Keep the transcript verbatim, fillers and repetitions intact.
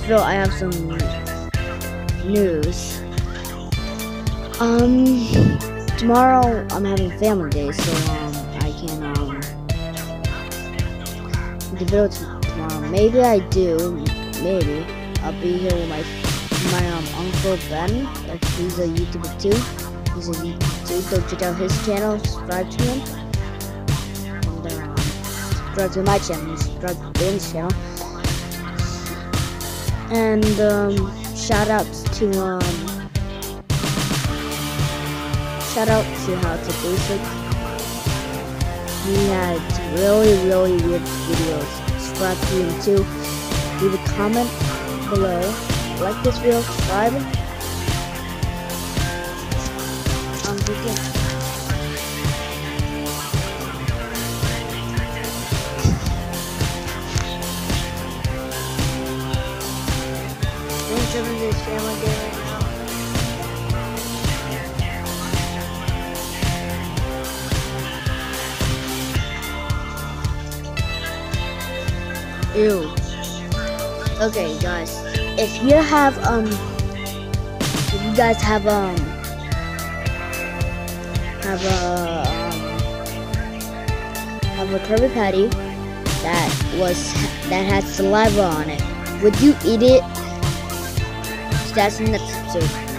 video, I have some news. Um, tomorrow I'm having family day, so um, I can um, the video tomorrow. Maybe I do. Maybe I'll be here with my my um uncle Ben. He's a YouTuber too. He's a YouTuber too. Go check out his channel. Subscribe to him. And um, subscribe to my channel. Subscribe to Ben's channel. And um, shout outs to um, shout out to How to Basic. He had really, really weird videos. Subscribe to him too. Leave a comment below. Like this video. Subscribe. Um, begin. Thanks for this family day right now. Ew. Okay, guys. If you have um, if you guys have um, have a um, have a Krabby Patty that was that had saliva on it, would you eat it? That's the next episode.